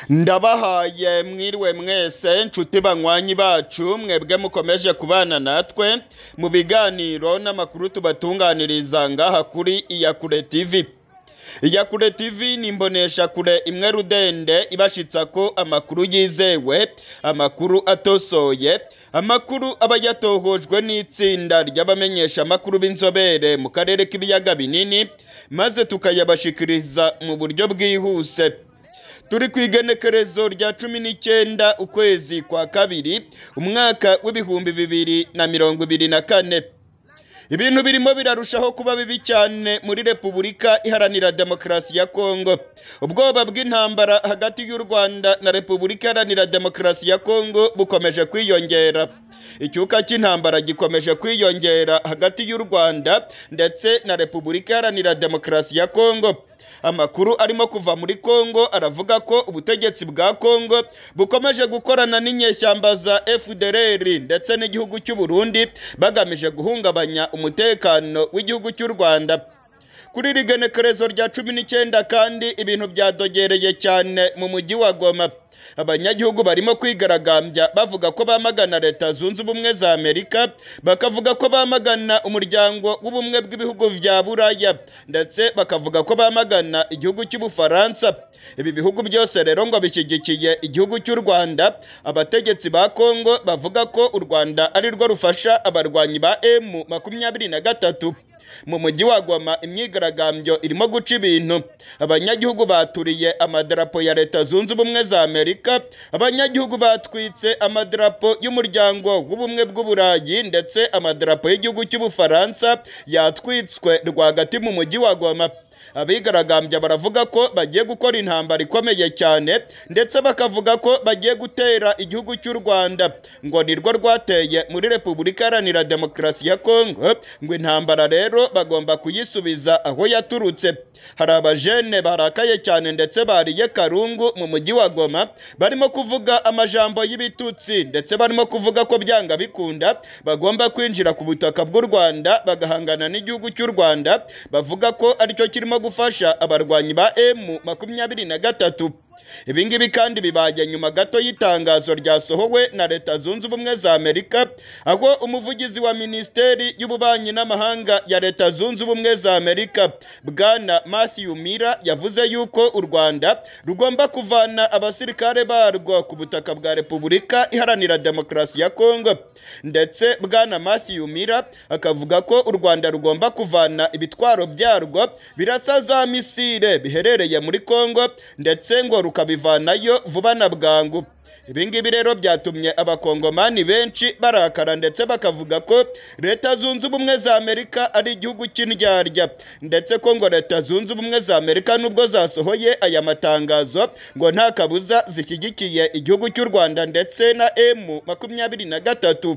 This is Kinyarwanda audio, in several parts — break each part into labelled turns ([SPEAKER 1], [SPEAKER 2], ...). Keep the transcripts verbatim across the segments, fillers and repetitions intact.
[SPEAKER 1] Ndabahaye mwiriwe mwese nshuti banywanyi bacu mwebwe mukomeje kubana natwe mu biganiro n'amakuru tubatunganiriza ngaha kuri Iyakure T V. Iyakure T V ni imbonesha kure imwe rudende ibashitsa ko amakuru yizewe, amakuru atosoye, amakuru aba yatohojwe n'itsinda ry'abamenyesha amakuru b'inzobere mu karere k'ibiyaga binini maze tukayabashikiriza mu buryo bwihuse. Turi kwigenekerezo rya cumi n'icyenda ukwezi kwa kabiri umwaka w'ibihumbi bibiri na mirongo ibiri na kane. Ibintu birimo birarushaho kuba bibi cyane muri Repubulika Iharanira Demokarasi ya Kongo. Ubwoba bw'intambara hagati y'u Rwanda na Repubulika Iharanira Demokarasi ya Kongo bukomeje kwiyongera. Icyuka cy'intambara gikomeje kwiyongera hagati y'u Rwanda ndetse na Repubulika Iharanira Demokarasi ya Kongo. Amakuru arimo kuva muri Kongo aravuga ko ubutegetsi bwa Kongo bukomeje gukorana n'inyeshyamba za F A R D C ndetse n'igihugu cy'u Burundi bagamije guhungabanya umutekano w'igihugu cy'u Rwanda. Kuri rigenekerezo rya cumi n'icyenda kandi ibintu byadogereye cyane mu mujyi wa Goma. Abanyagihugu barimo kwigaragambya bavuga ko bamagana Leta Zunze Ubumwe za Amerika, bakavuga ko bamagana umuryango w'ubumwe bw'ibihugu vya Buraya ndetse bakavuga ko bamagana igihugu cy'Ubufaransa. Ibi bihugu byose rero ngo bishyigikiye igihugu cy'u Rwanda. Abategetsi ba Kongo bavuga ko u Rwanda ari rwo rufasha abarwanyi ba M makumyabiri na gatatu. Mu mujyi wa Goma imyigaragambyo irimo guca ibintu. Abanyagihugu baturiye amadarapo ya Leta Zunze Ubumwe za Amerika, abanyagihugu batwitse amadarapo y'umuryango w'ubumwe bw'Uburayi ndetse amadarapo y'igihugu cy'Ubufaransa yatwitswe rwagati mu mujyi wa Goma. Abigaragambya baravuga ko bagiye gukora intambara ikomeye cyane ndetse bakavuga ko bagiye gutera igihugu cy'u Rwanda ngo nirwo rwateye muri Repubulika Iharanira Demokarasi ya Kongo, ngo intambara rero bagomba kuyisubiza aho yaturutse. Hari abajene barakaye cyane ndetse bariye karungu mu mujyi wa Goma, barimo kuvuga amajambo y'ibitutsi ndetse barimo kuvuga ko byanga bikunda bagomba kwinjira ku butaka bw'u Rwanda bagahangana n'igihugu cy'u Rwanda, bavuga ko aricyo kirimo gufasha abarwanyi ba M makumyabiri na gatatu. Ibingibi kandi bibaye nyuma gato y'itangazo ryasohowe na Leta Zunze Ubumwe za Amerika, aho umuvugizi wa Minisiteri y'Ububanyi n'Amahanga ya Leta Zunze Ubumwe za Amerika Bwana Matthew Miller yavuze yuko u Rwanda rugomba kuvana abasirikare barwo ku butaka bwa Repubulika Iharanira Demokarasi ya Kongo. Ndetse Bwana Matthew Miller akavuga ko u Rwanda rugomba kuvana ibitwaro byarwo birasa za misile biherereye muri Kongo ndetse ngo rukabivanayo vuba na bwangu. Ibingibi rero byatumye abakongomani benshi barakara ndetse bakavuga ko Leta Zunze Ubumwe za Amerika ari igihugu cy'indyarya, ndetse ko ngo Leta Zunze Ubumwe za Amerika nubwo zasohoye aya matangazo ngo nta kabuza zishyigikiye igihugu cy'u Rwanda ndetse na M makumyabiri na gatatu.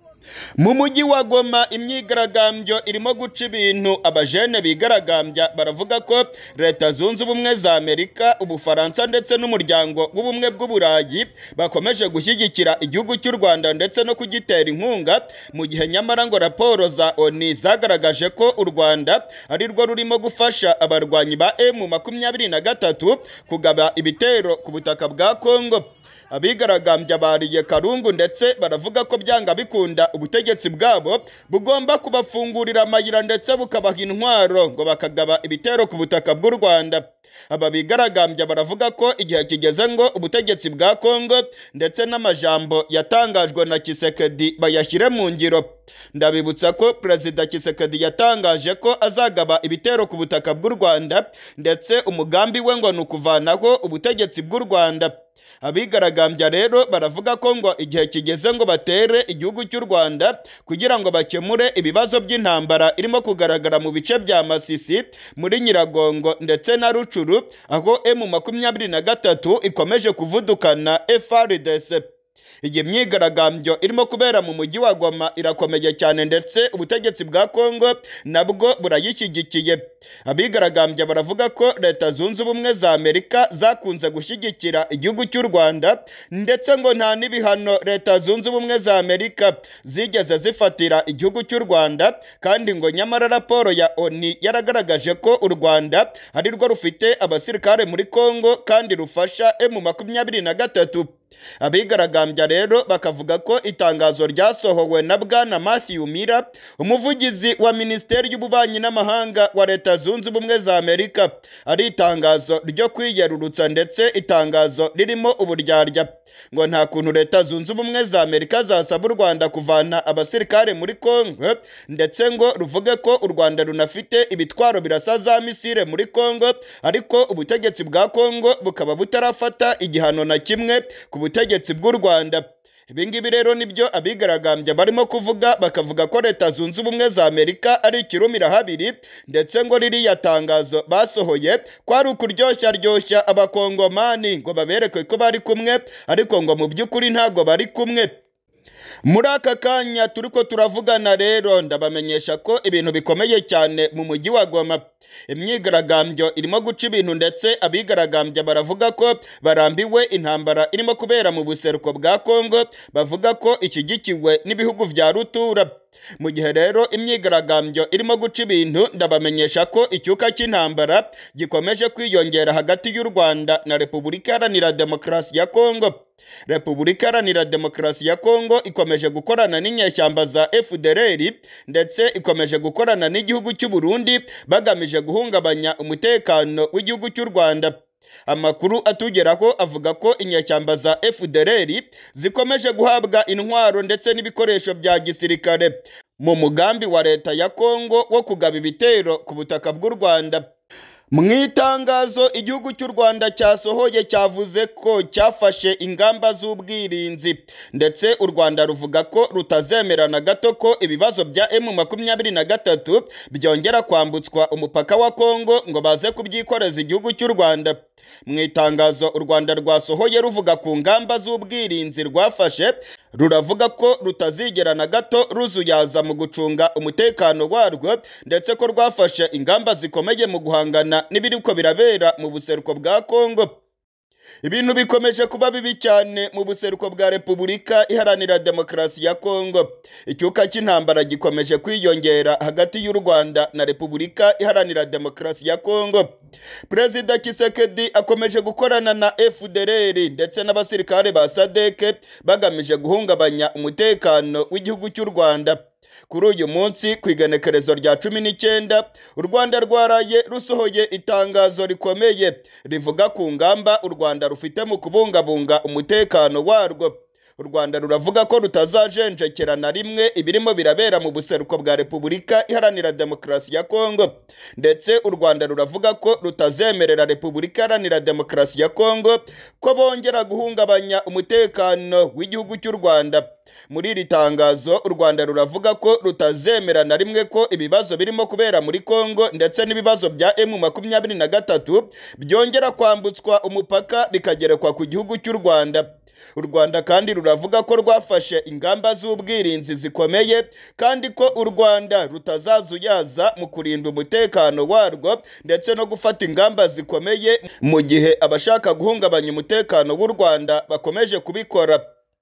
[SPEAKER 1] Mu mujyi wa Goma imyigaragambyo irimo guca ibintu. Abajene bigaragambya baravuga ko Leta Zunze Ubumwe za Amerika, Ubufaransa ndetse n'umuryango w'ubumwe bw'Uburayi bakomeje gushyigikira igihugu cy'u Rwanda ndetse no kugitera inkunga, mu gihe nyamara ngo raporo za O N U zagaragaje ko u Rwanda ari rwo rurimo gufasha abarwanyi ba M makumyabiri na gatatu kugaba ibitero ku butaka bwa Kongo. Abigaragambya bariye karungu ndetse baravuga ko byanga bikunda ubutegetsi bwabo bugomba kubafungurira amayira ndetse bukabaha intwaro ngo bakagaba ibitero ku butaka bw'u Rwanda. Aba bigaragambya baravuga ko igihe kigeze ngo ubutegetsi bwa Kongo ndetse n'amajambo yatangajwe na Tshisekedi bayashyire mu ngiro. Ndabibutsa ko Perezida Tshisekedi yatangaje ko azagaba ibitero ku butaka bw'u Rwanda ndetse umugambi we ngo ni ukuvanaho ubutegetsi bw'u Rwanda. Abigaragambya rero baravuga ko ngo igihe kigeze ngo batere igihugu cy'u Rwanda kugira ngo bakemure ibibazo by'intambara irimo kugaragara mu bice bya Masisi, muri Nyiragongo ndetse na Rucuru, aho M makumyabiri na gatatu ikomeje kuvudukana F A R D C. iyi myigaragambyo irimo kubera mu mujyi wa Goma irakomeye cyane ndetse ubutegetsi bwa Kongo nabwo burayishyigikiye. Abigaragambya baravuga ko Leta Zunze Ubumwe za Amerika zakunze gushyigikira igihugu cy'u Rwanda ndetse ngo nta n'ibihano Leta Zunze Ubumwe za Amerika zigeze zifatira igihugu cy'u Rwanda, kandi ngo nyamara raporo ya O N U yaragaragaje ko u Rwanda ari rwo rufite abasirikare muri Kongo kandi rufasha M makumyabiri na gatatu. Abigaragambya rero bakavuga ko itangazo ryasohowe na Bwana Matthew Miller, umuvugizi wa Minisiteri y'Ububanyi n'Amahanga wa Leta Zunze Ubumwe za Amerika, ari itangazo ryo kwiyerurutsa ndetse itangazo ririmo uburyarya. Ngo nta kuntu Leta Zunze Ubumwe za Amerika zasaba u Rwanda kuvana abasirikare muri Kongo ndetse ngo ruvuge ko u Rwanda runafite ibitwaro birasa za misile muri Kongo, ariko ubutegetsi bwa Kongo bukaba butarafata igihano na kimwe ku butegetsi bw'u Rwanda. Ibingibi rero nibyo abigaragambya barimo kuvuga, bakavuga ko Leta Zunze Ubumwe za Amerika ari ikirumira habiri, ndetse ngo ririya tangazo basohoye ko ari ukuryoshya ryoshya abakongomani ngo babereke ko bari kumwe, ariko ngo mu by'ukuri ntago bari kumwe. Muri aka kanya turiko turavugana rero ndabamenyesha ko ibintu bikomeye cyane mu mujyi wa Goma. Imyigaragambyo irimo guca ibintu ndetse abigaragambya baravuga ko barambiwe intambara irimo kubera mu buseruko bwa Kongo, bavuga ko ishyigikiwe n'ibihugu vya rutura. Mu gihe rero imyigaragambyo irimo guca ibintu, ndabamenyesha ko icyuka cy'intambara gikomeje kwiyongera hagati y'u Rwanda na Repubulika Iharanira Demokarasi ya Kongo. Repubulika Iharanira Demokarasi ya Kongo ikomeje gukorana n'inyeshyamba za F D L R ndetse ikomeje gukorana n'igihugu cy'u Burundi bagamije guhungabanya umutekano w'igihugu cy'u Rwanda. Amakuru atugeraho avuga ko inyeshyamba za F D L R zikomeje guhabwa intwaro ndetse n'ibikoresho bya gisirikare mu mugambi wa Leta ya Kongo wo kugaba ibitero ku butaka bw'u Rwanda. Mu itangazo igihugu cy'u Rwanda cyasohoye cyavuze ko cyafashe ingamba z'ubwirinzi, ndetse u Rwanda ruvuga ko rutazemera na gato ko ibibazo bya M makumyabiri na gatatu byongera kwambutswa umupaka wa Kongo ngo baze kubyikoreza igihugu cy'u Rwanda. Mu itangazo u Rwanda rwasohoye ruvuga ku ngamba z'ubwirinzi rwafashe, ruravuga ko rutazigera na gato ruzuyaza mu gucunga umutekano warwo, ndetse ko rwafashe ingamba zikomeye mu guhangana n'ibiriko birabera mu buseruko bwa Kongo. Ibintu bikomeje kuba bibi cyane mu buseruko bwa Repubulika Iharanira Demokarasi ya Kongo. Icyuka cy'intambara gikomeje kwiyongera hagati y'u Rwanda na Repubulika Iharanira Demokarasi ya Kongo. Perezida Tshisekedi akomeje gukorana na F D L R ndetse n'abasirikare ba S A D C bagamije guhungabanya umutekano w'igihugu cy'u Rwanda. Kuri uyu munsi ku igenekerezo rya cumi n'icyenda u Rwanda rwaraye rusohoye itangazo rikomeye rivuga ku ngamba u Rwanda rufite mu kubungabunga umutekano warwo. U Rwanda ruravuga ko rutazajenjekera na rimwe ibirimo birabera mu buseruko bwa Repubulika Iharanira Demokarasi ya Kongo, ndetse u Rwanda ruravuga ko rutazemerera Repubulika Iharanira Demokarasi ya Kongo ko bongera guhungabanya umutekano w'igihugu cy'u Rwanda. Muri iri tangazo u Rwanda ruravuga ko rutazemera na rimwe ko ibibazo birimo kubera muri Kongo ndetse n'ibibazo bya M makumyabiri na gatatu byongera kwambutswa umupaka bikagerekwa ku gihugu cy'u Rwanda. U Rwanda kandi ruravuga ko rwafashe ingamba z'ubwirinzi zikomeye, kandi ko u Rwanda rutazazuyaza mu kurinda umutekano warwo ndetse no gufata ingamba zikomeye mu gihe abashaka guhungabanya umutekano w'u Rwanda bakomeje kubikora.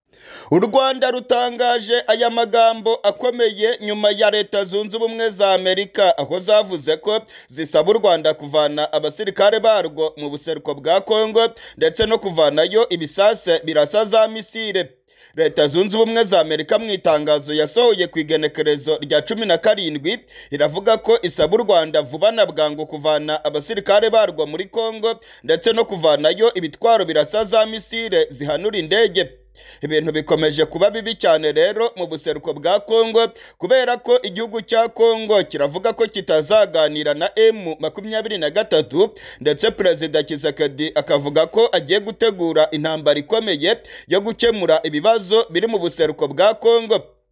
[SPEAKER 1] U Rwanda rutangaje aya magambo akomeye nyuma ya Leta Zunze Ubumwe za Amerika, aho zavuze ko zisaba u Rwanda kuvana abasirikare barwo mu buseruko bwa Kongo ndetse no kuvanayo ibisase birasa za misile. Leta Zunze Ubumwe za Amerika mu itangazo yasohoye ku igenekerezo rya cumi na karindwi iravuga ko isaba u Rwanda vuba na bwangu kuvana abasirikare barwo muri Kongo ndetse no kuvanayo ibitwaro birasa za misile zihanura indege. Ibintu bikomeje kuba bibi cyane rero mu buseruko bwa Kongo, kubera ko igihugu cya Kongo kiravuga ko kitazaganira na M makumyabiri na gatatu, ndetse Perezida Tshisekedi akavuga ko agiye gutegura intambara ikomeye yo gukemura ibibazo biri mu buseruko bwa Kongo.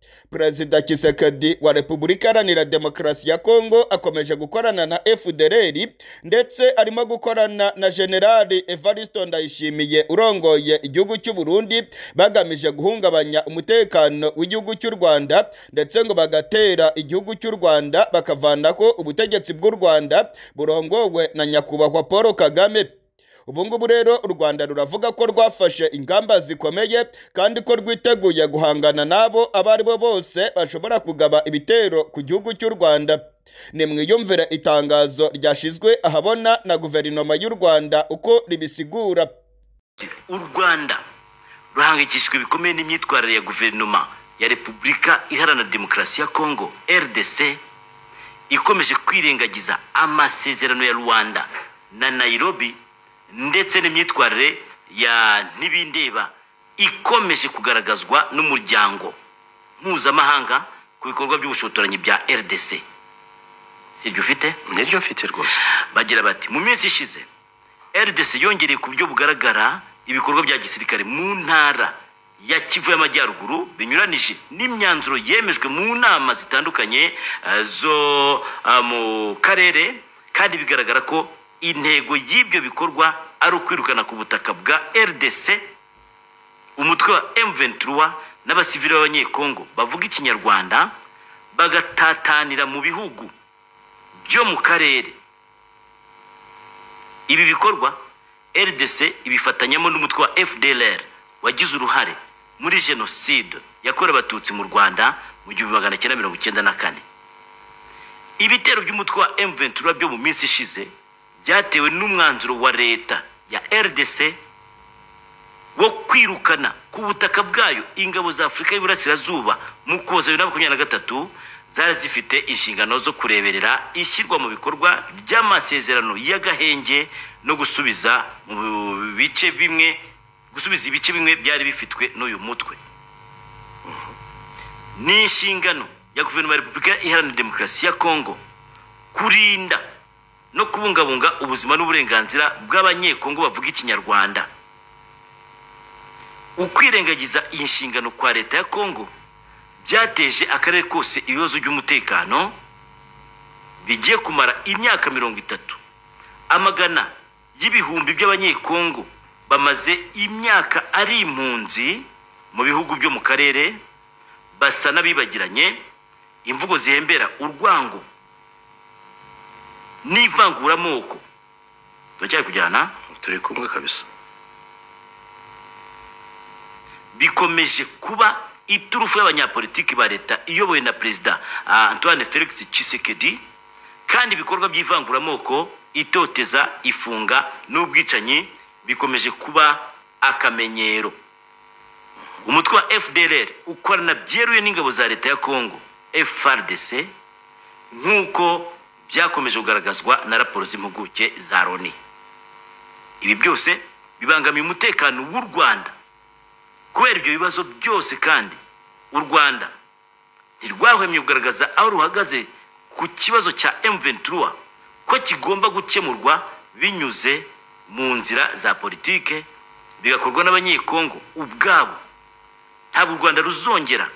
[SPEAKER 1] Perezida Tshisekedi wa Repubulika Iharanira Demokarasi ya Kongo akomeje gukorana na F D L R ndetse arimo gukorana na General Evariste Ndayishimiye urongoye igihugu cy'u Burundi bagamije guhungabanya umutekano w'igihugu cy'u Rwanda ndetse ngo bagatera igihugu cy'u Rwanda bakavanaho ubutegetsi bw'u Rwanda burongowe na nyakubahwa Paul Kagame. Ubu ngubu rero u Rwanda ruravuga ko rwafashe ingamba zikomeye kandi ko rwiteguye guhangana nabo abari bo bose bashobora kugaba ibitero ku gihugu cy'u Rwanda. Ni mwiyumvire itangazo ryashizwe ahabona na guverinoma y'u Rwanda uko ribisigura.
[SPEAKER 2] U Rwanda ruhangikishijwe bikomeye n'imyitwarire ya guverinoma ya Repubulika Iharanira Demokarasi ya Kongo R D C ikomeje kwirengagiza amasezerano ya Rwanda na Nairobi ndetse n'imyitwarire ya ntibindeba ikomeje kugaragazwa n'umuryango mpuzamahanga ku bikorwa by'ubushotoranyi bya R D C. Siryo ufite?
[SPEAKER 3] Niryo mfite rwose.
[SPEAKER 2] Bagira bati mu minsi ishize R D C yongereye ku buryo bugaragara ibikorwa bya gisirikare mu ntara ya Kivu y'Amajyaruguru binyuranije n'imyanzuro yemejwe mu nama zitandukanye uh, zo uh, mu karere, kandi bigaragara ko intego y'ibyo bikorwa ari ukwirukana ku butaka bwa R D C umutwe wa M vingt-trois n'abasivili b'abanyekongo bavuga ikinyarwanda bagatatanira mu bihugu byo mu karere. Ibi bikorwa R D C ibifatanyamo n'umutwe wa F D L R wagize uruhare muri genocide yakorewe abatutsi mu Rwanda mu gihumbi magana cyenda mirongo icyenda na kane. Ibitero by'umutwe wa M vingt-trois byo mu minsi ishize byatewe n'umwanzuro wa leta ya R D C wo kwirukana ku butaka bwayo ingabo za Afurika y'Iburasirazuba mu Ukuboza bibiri na makumyabiri na gatatu zari zifite inshingano zo kureberera ishyirwa mu bikorwa by'amasezerano y'agahenge no gusubiza mu bice bimwe gusubiza ibice bimwe byari bifitwe n'uyu mutwe. Ni inshingano ya guverinoma ya Repubulika Iharanira Demokarasi ya Kongo kurinda no kubungabunga ubuzima n'uburenganzira bw'abanyekongo bavuga ikinyarwanda. Ukwirengagiza inshingano kwa leta ya Kongo byateje akarere kose ibibazo by'umutekano bigiye kumara imyaka mirongo itatu. Amagana y'ibihumbi by'abanyekongo bamaze imyaka ari impunzi mu bihugu byo mu karere, basa n'abibagiranye imvugo zihembera urwango n'ivanguramoko. Turacyari kujyana,
[SPEAKER 3] turi kumwe kabisa.
[SPEAKER 2] Bikomeje kuba iturufu y'abanyapolitiki ba leta iyobowe na Perezida Antoine Felix Tshisekedi, kandi ibikorwa by'ivanguramoko, itoteza, ifunga n'ubwicanyi bikomeje kuba akamenyero. Umutwe wa F D L R ukorana byeruye n'ingabo za leta ya Kongo F A R D C nk'uko byakomeje kugaragazwa na raporo z'impuguke za Loni. Ibi byose bibangamiye umutekano w'u Rwanda. Kubera ibyo bibazo byose kandi u Rwanda ntirwahwemye kugaragaza aho ruhagaze ku kibazo cya M vingt-trois ko kigomba gukemurwa binyuze mu nzira za politike bigakorwa n'abanyekongo ubwabo. Ntabwo u Rwanda ruzongera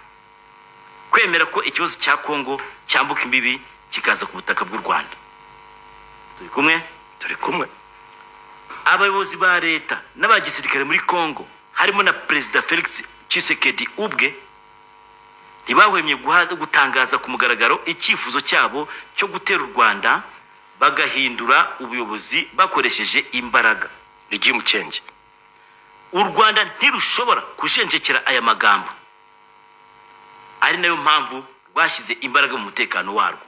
[SPEAKER 2] kwemera ko ikibazo cya Kongo cyambuka imbibi kikaza ku butaka bw'u Rwanda. Turi kumwe?
[SPEAKER 3] Turi kumwe.
[SPEAKER 2] Abayobozi ba leta n'abagisirikare muri Kongo harimo na Perezida Felix Tshisekedi ubwe ntibahwemye gutangaza ku mugaragaro icyifuzo cyabo cyo gutera u Rwanda bagahindura ubuyobozi bakoresheje imbaraga.
[SPEAKER 3] Regime change.
[SPEAKER 2] U Rwanda ntirushobora kushenjekera aya magambo, ari nayo mpamvu rwashyize imbaraga mu mutekano warwo.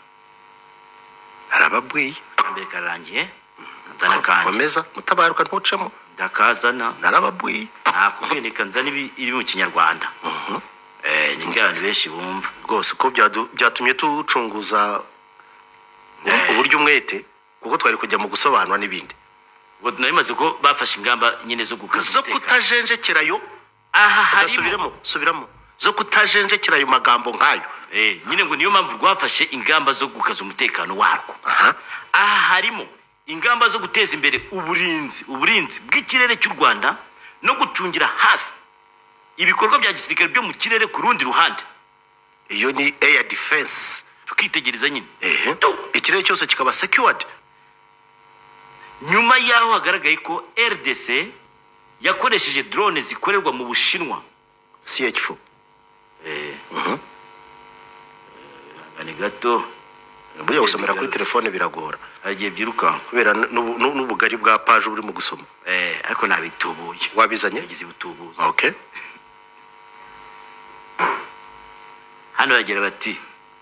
[SPEAKER 3] Arababwiye
[SPEAKER 2] mbere karangiye nzana kandi
[SPEAKER 3] komeza mutabaruka ntucemo
[SPEAKER 2] ndakazana
[SPEAKER 3] narababwiye
[SPEAKER 2] nakubwirika nzana iri mu kinyarwanda. Mhm. Eh, n'ingano benshi bumva
[SPEAKER 3] rwose ko byatumye tucunguza uburyo umwete kuko twari kujya mu gusobanura n'ibindi.
[SPEAKER 2] Ngo narimaze ko bafashe ingamba nyine zo gukaza
[SPEAKER 3] zo kutajenjekerayo. Aha hari subiramo subiramo zo kutajenjekerayo magambo nkayo.
[SPEAKER 2] Eh, nyine ngo niyo mpamvu rwafashe ingamba zo gukaza umutekano warwo.
[SPEAKER 3] Aha
[SPEAKER 2] aha harimo ingamba zo guteza imbere uburinzi uburinzi bw'ikirere cy'u Rwanda no gucungira hafi ibikorwa bya gisirikare byo mu kirere ku rundi ruhande.
[SPEAKER 3] iyo ni air defense
[SPEAKER 2] tukitegereza nyine
[SPEAKER 3] ehe ikirere cyose kikaba secured.
[SPEAKER 2] nyuma yaho hagaragaye ko R D C yakoresheje drone zikorerwa mu Bushinwa
[SPEAKER 3] C H four
[SPEAKER 2] eh mhm ngani gato
[SPEAKER 3] buriya gusomera kuri telefone biragora
[SPEAKER 2] agiye byiruka
[SPEAKER 3] kubera n'ubugari bwa page uri mu gusoma
[SPEAKER 2] eh ariko nabitubuye
[SPEAKER 3] wabizanye
[SPEAKER 2] yagize ubutubuzi.
[SPEAKER 3] Okay,
[SPEAKER 2] hano yagira bati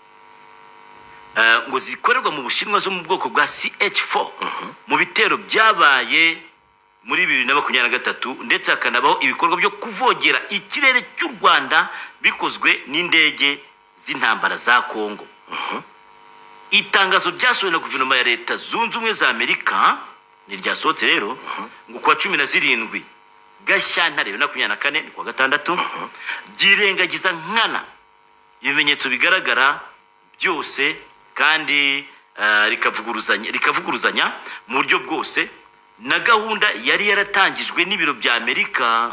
[SPEAKER 2] Uh, ngo zikorerwa mu Bushinwa zo mu bwoko bwa C H four
[SPEAKER 3] uh-huh.
[SPEAKER 2] mu bitero byabaye muri bibiri na makumyabiri na gatatu ndetse akanabaho ibikorwa byo kuvogera ikirere cy'u Rwanda bikozwe n'indege z'intambara za Kongo.
[SPEAKER 3] uh-huh.
[SPEAKER 2] Itangazo ryasohowe na guverinoma ya leta zunze ubumwe za Amerika ni ryasohotse rero uh-huh. ngo kwa cumi na zirindwi Gashyantare bibiri na makumyabiri na kane ni kwa gatandatu uh-huh. girengagiza nkana ibimenyetso bigaragara byose kandi uh, rikavuguruzanya rikavuguruzanya mu buryo bwose na gahunda yari yaratangijwe n'ibiro bya Amerika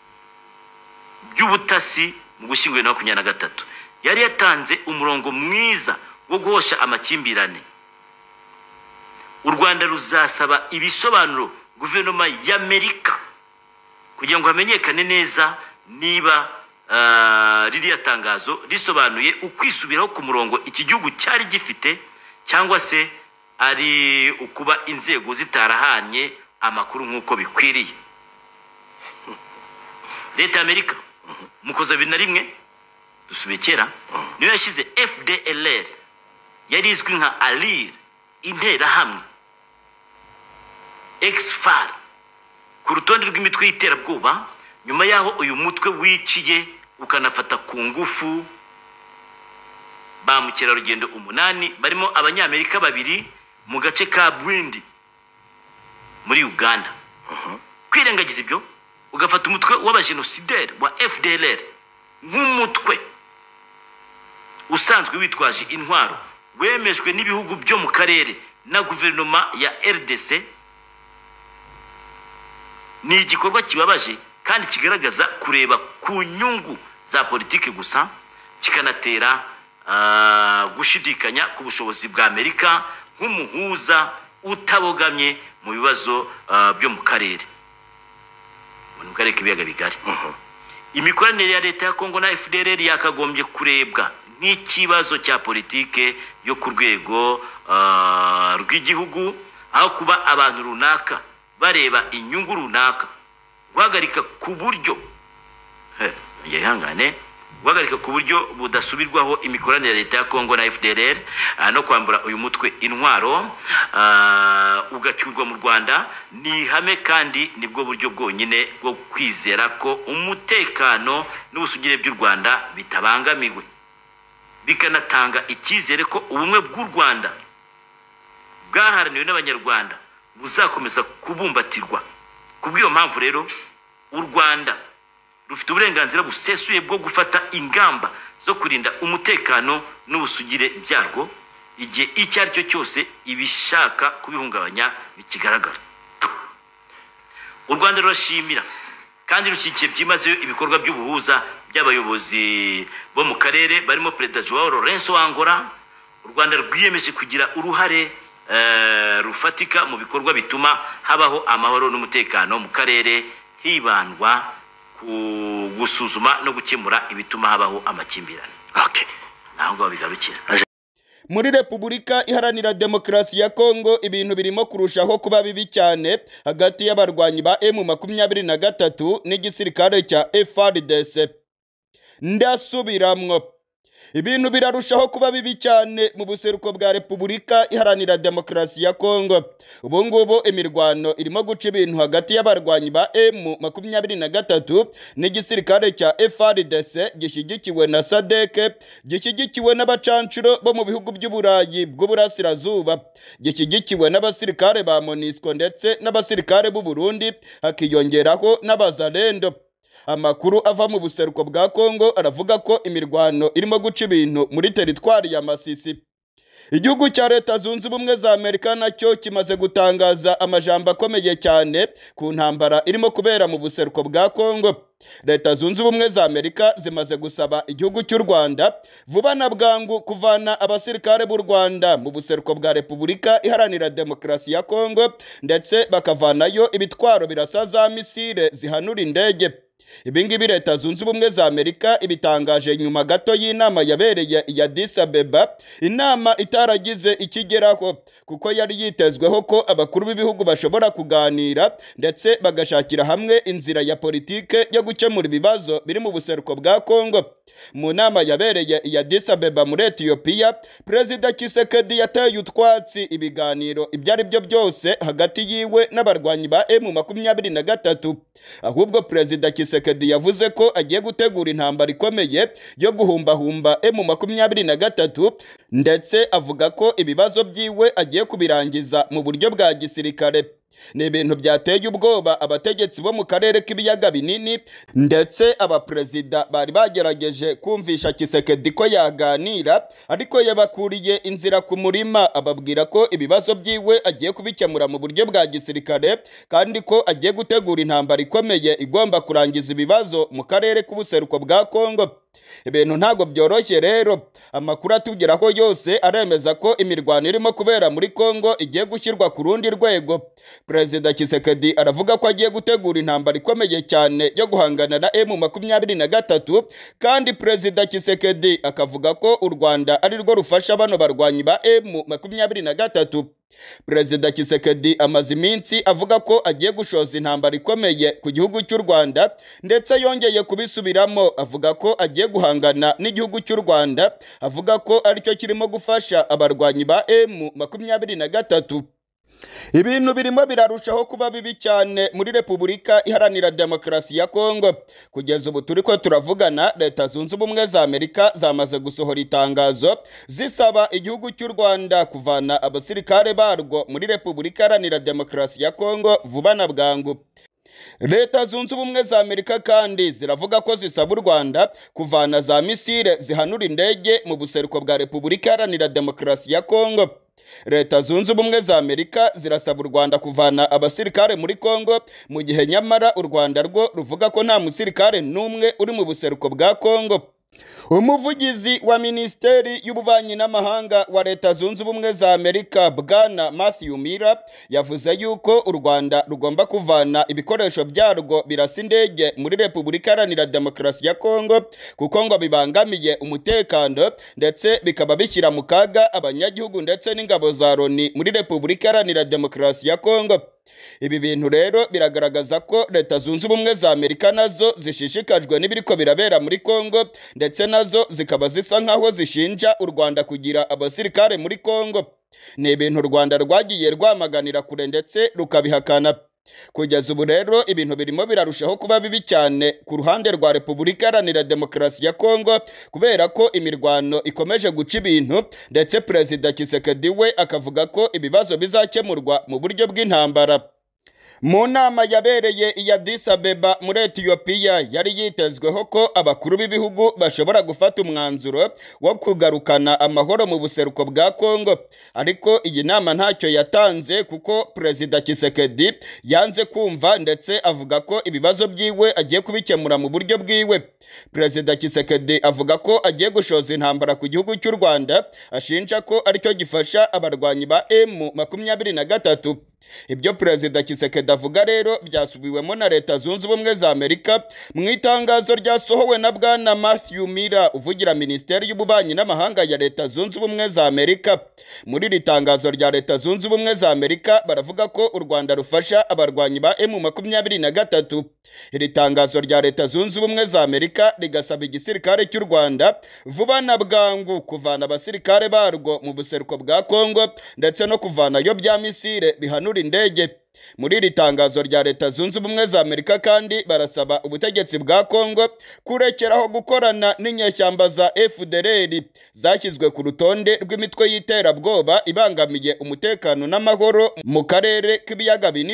[SPEAKER 2] by'ubutasi mu gushyingura na makumyabiri na gatatu. Yari yatanze umurongo mwiza wo guhosha amakimbirane. U Rwanda ruzasaba ibisobanuro guverinoma ya Amerika kugira ngo hamenyekane neza niba Uh, ririya tangazo risobanuye ukwisubiraho ku murongo iki gihugu cyari gifite cyangwa se ari ukuba inzego zitarahanye amakuru nk'uko bikwiriye. Leta Amerika mukoza bibiri na rimwe dusubikera niyo yashyize F D L R yari izwi nka Alir intera hamwe X-F A R ku rutonde rw'imitwe y'iterabwoba. Nyuma yaho uyu mutwe wiciye ukanafata ku ngufu ba mukerarugendo umunani barimo abanyamerika babiri mu gace ka Bwindi muri Uganda.
[SPEAKER 3] uh-huh.
[SPEAKER 2] Kwirengagiza ibyo ugafata umutwe w'abajenosideri wa F D L R nk'umutwe usanzwe witwaje intwaro wemejwe n'ibihugu byo mu karere na guverinoma ya R D C, ni igikorwa kibabaje kandi kigaragaza kureba ku nyungu za politiki gusa, kikanatera uh, gushidikanya ku bushobozi bwa Amerika nk'umuhuza utabogamye mu bibazo uh, byo mu karere mu karere k'ibiyaga bigari.
[SPEAKER 3] uh-huh.
[SPEAKER 2] Imikoranire ya leta ya Kongo na F D L R yakagombye kurebwa nk'ikibazo cya politike yo ku rwego uh, rw'igihugu aho kuba abantu runaka bareba inyungu runaka. Guhagarika ku buryo yihangane guhagarika ku buryo budasubirwaho imikoranire ya leta ya Kongo na F D L R uh, no kwambura uyu mutwe intwaro uh, ugacyurwa mu Rwanda ni ihame kandi nibwo buryo bwonyine bwo kwizera ko umutekano n'ubusugire by'u Rwanda bitabangamiwe, bikanatanga icyizere ko ubumwe bw'u Rwanda bwaharaniwe n'abanyarwanda buzakomeza kubumbatirwa. Kubw'iyo mpamvu rero u Rwanda rufite uburenganzira busesuye bwo gufata ingamba zo kurinda umutekano n'ubusugire byarwo igihe icyo ari cyo cyose ibishaka kubihungabanya bikigaragara. U Rwanda rurashimira kandi rushyigikiye byimazeyo ibikorwa by'ubuhuza by'abayobozi bo mu karere barimo Perezida Joao Lourenço wa Angola. U Rwanda rwiyemeje kugira uruhare Uh, rufatika mu bikorwa bituma habaho amahoro n'umutekano mu karere, hibandwa ku gusuzuma no gukemura ibituma habaho amakimbirane.
[SPEAKER 3] Okay,
[SPEAKER 2] naho ngo bigarukira.
[SPEAKER 1] Muri Repubulika Iharanira Demokarasi ya Kongo ibintu birimo kurushaho kuba bibi cyane hagati y'abarwanyi ba M makumyabiri na gatatu n'igisirikare cya F A R D C. Ndasubiramwo, ibintu birarushaho kuba bibi cyane mu buseruko bwa Repubulika Iharanira Demokarasi ya Kongo. Ubu ngubu imirwano irimo guca ibintu hagati y'abarwanyi ba M makumyabiri na gatatu n'igisirikare cya F A R D C gishyigikiwe na S A D C, gishyigikiwe n'abacancuro bo mu bihugu by'Uburayi bw'Uburasirazuba, gishyigikiwe n'abasirikare ba MONUSCO ndetse n'abasirikare b'u Burundi, hakiyongeraho n'abazalendo. Amakuru ava mu buseruko bwa Kongo aravuga ko imirwano irimo guca ibintu muri teritwari ya Masisi. Igihugu cya Leta Zunze Ubumwe za Amerika nacyo kimaze gutangaza amajambo akomeye cyane ku ntambara irimo kubera mu buseruko bwa Kongo. Leta Zunze Ubumwe za Amerika zimaze gusaba igihugu cy'u Rwanda vuba na bwangu kuvana abasirikare b'u Rwanda mu buseruko bwa Repubulika Iharanira Demokarasi ya Kongo, ndetse bakavanayo ibitwaro birasa za misile zihanura indege. Ibingibi Leta Zunze Ubumwe za Amerika ibitangaje nyuma gato y'inama yabereye i Addis Abeba, inama itaragize ikigeraho kuko yari yitezweho ko abakuru b'ibihugu bashobora kuganira ndetse bagashakira hamwe inzira ya politike yo gukemura ibibazo biri mu buseruko bwa Kongo. Mu nama yabereye i Addis Abeba muri Ethiopia, Perezida Tshisekedi yateye utwatsi ibiganiro ibyo ari byo byose hagati yiwe n'abarwanyi ba M makumyabiri na gatatu. Ahubwo Perezida Tshisekedi yavuze ko agiye gutegura intambara ikomeye yo guhumbahumba M makumyabiri na gatatu, ndetse avuga ko ibibazo byiwe agiye kubirangiza mu buryo bwa gisirikare. Ni ibintu byateye ubwoba abategetsi bo mu karere k'ibiyaga binini, ndetse abaperezida bari bagerageje kumvisha Tshisekedi ko yaganira, ariko yabakuriye inzira ku murima ababwira ko ibibazo byiwe agiye kubikemura mu buryo bwa gisirikare, kandi ko agiye gutegura intambara ikomeye igomba kurangiza ibibazo mu karere k'ubuseruko bwa Kongo. Ibintu ntago byoroshye rero. Amakuru atugeraho yose aremeza ko imirwano irimo kubera muri Kongo igiye gushyirwa ku rundi rwego. Perezida Tshisekedi aravuga ko agiye gutegura intambara ikomeye cyane yo guhangana na M makumyabiri na gatatu, kandi Perezida Tshisekedi akavuga ko u Rwanda ari rwo rufasha bano barwanyi ba M makumyabiri na gatatu. Perezida Tshisekedi amaze iminsi avuga ko agiye gushoza intambara ikomeye ku gihugu cy'u Rwanda, ndetse yongeye kubisubiramo avuga ko agiye guhangana n'igihugu cy'u Rwanda, avuga ko aricyo kirimo gufasha abarwanyi ba M makumyabiri na gatatu. Ibintu birimo birarushaho kuba bibi cyane muri Repubulika Iharanira Demokarasi ya Kongo. Kugeza ubu turi ko turavugana, Leta Zunze Ubumwe za Amerika zamaze gusohora itangazo zisaba igihugu cy'u Rwanda kuvana abasirikare barwo muri Repubulika Iharanira Demokarasi ya Kongo vuba na bwangu. Leta Zunze Ubumwe za Amerika kandi ziravuga ko zisaba u Rwanda kuvana za misile zihanura indege mu buseruko bwa Repubulika Iharanira Demokarasi ya Kongo. Leta Zunze Ubumwe za Amerika zirasaba u Rwanda kuvana abasirikare muri Kongo, mu gihe nyamara u Rwanda rwo ruvuga ko nta musirikare n'umwe uri mu buseruko bwa Kongo. Umuvugizi wa Minisiteri y'Ububanyi n'Amahanga wa Leta Zunze Ubumwe za Amerika Bwana Matthew Miller yavuze yuko u Rwanda rugomba kuvana ibikoresho byarwo birasa indege muri Repubulika Iharanira Demokarasi ya Kongo, kuko ngo bibangamiye umutekano ndetse bikaba bishyira mu kaga abanyagihugu ndetse n'ingabo za Loni muri Repubulika Iharanira Demokarasi ya Kongo. Ibi bintu rero biragaragaza ko Leta Zunze Ubumwe za Amerika nazo zishishikajwe n'ibiriko birabera muri Kongo, ndetse nazo zikaba zisa nkaho zishinja u Rwanda kugira abasirikare muri Kongo. Ni ibintu u Rwanda rwagiye rwamaganira kure ndetse rukabihakana. Kugeza ubu rero ibintu birimo birarushaho kuba bibi cyane ku ruhande rwa Repubulika Iharanira Demokarasi ya Kongo, kubera ko imirwano ikomeje guca ibintu, ndetse Perezida Tshisekedi we akavuga ko ibibazo bizakemurwa mu buryo bw'intambara. Mu nama yabereye i Addis Abeba muri Ethiopia yari yitezweho ko abakuru b'ibihugu bashobora gufata umwanzuro wo kugarukana amahoro mu buseruko bwa Kongo, ariko iyi nama ntacyo yatanze kuko Perezida Tshisekedi yanze kumva, ndetse avuga ko ibibazo byiwe agiye kubikemura mu buryo bwiwe. Perezida Tshisekedi avuga ko agiye gushoza intambara ku gihugu cy'u Rwanda, ashinja ko aricyo gifasha abarwanyi ba M makumyabiri na gatatu. Ibyo Perezida Tshisekedi avuga rero byasubiwemo na Leta Zunze Ubumwe za Amerika mu itangazo ryasohowe na Bwana Matthew Miller uvugira Minisiteri y'Ububanyi n'Amahanga ya Leta Zunze Ubumwe za Amerika. Muri iri tangazo rya Leta Zunze Ubumwe za Amerika baravuga ko u Rwanda rufasha abarwanyi ba M makumyabiri na gatatu. Iri tangazo rya Leta Zunze Ubumwe za Amerika rigasaba igisirikare cy'u Rwanda vuba na bwangu kuvana abasirikare barwo mu buseruko bwa Kongo, ndetse no kuvanayo bya misile bihanura indege. Muri iri tangazo rya Leta Zunze Ubumwe za Amerika kandi barasaba ubutegetsi bwa Kongo kurekeraho gukorana n'inyeshyamba za F D L R zashyizwe ku rutonde rw'imitwe y'iterabwoba ibangamiye umutekano n'amahoro mu karere k'ibiyaga binini.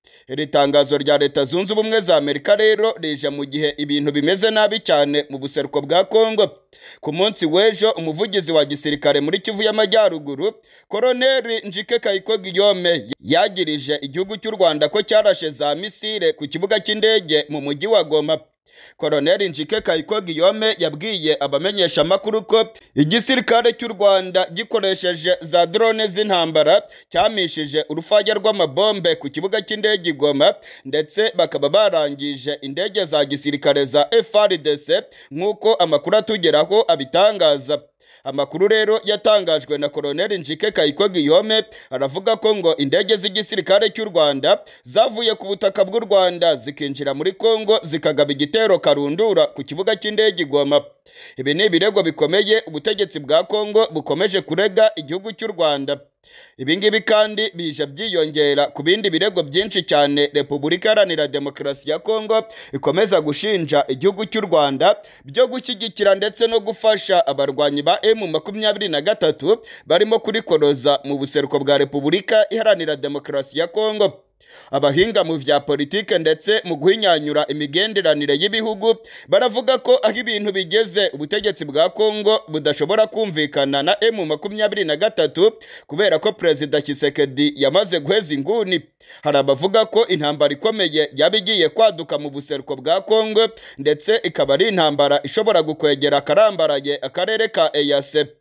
[SPEAKER 1] Iri tangazo rya Leta Zunze Ubumwe za Amerika rero rije mu gihe ibintu bimeze nabi cyane mu buseruko bwa Kongo. Ku munsi w'ejo umuvugizi wa gisirikare muri Kivu y'Amajyaruguru Koloneli Njike Kayiko Guillaume yagirije igihugu cy'u Rwanda ko cyarashe za misile ku kibuga cy'indege mu mujyi wa Goma. Koloneli Njike Kayiko Guillaume yabwiye abamenyesha makuru ko igisirikare cy'u Rwanda gikoresheje za drone z'intambara cyamishije urufaya rw'amabombe ku kibuga cy'indege Goma, ndetse bakaba barangije indege za gisirikare za F A R D C nk'uko amakuru atugeraho abitangaza. Amakuru rero yatangajwe na Koloneli Njike Kayiko Guillaume aravuga ko ngo indege z'igisirikare cy'u Rwanda zavuye ku butaka bw'u Rwanda zikinjira muri Kongo zikagaba igitero karundura ku kibuga cy'indege Goma. Ibi ni ibirego bikomeye ubutegetsi bwa Kongo bukomeje kurega igihugu cy'u Rwanda. Ibi ngibi kandi bije byiyongera ku bindi birego byinshi cyane Repubulika Iharanira Demokarasi ya Kongo ikomeza gushinja igihugu cy'u Rwanda byo gushyigikira ndetse no gufasha abarwanyi ba M makumyabiri na gatatu barimo kurikoroza mu buseruko bwa Repubulika Iharanira Demokarasi ya Kongo. Abahinga mu vya politike ndetse mu guhinyanyura imigenderanire y'ibihugu baravuga ko aho ibintu bigeze ubutegetsi bwa Kongo budashobora kumvikana na M makumyabiri na gatatu kubera ko Perezida Tshisekedi yamaze guheza inguni. Hari abavuga ko intambara ikomeye yabigiye kwaduka mu buseruko bwa Kongo ndetse ikaba ari intambara ishobora gukwegera akarambaraye akarere ka E A C.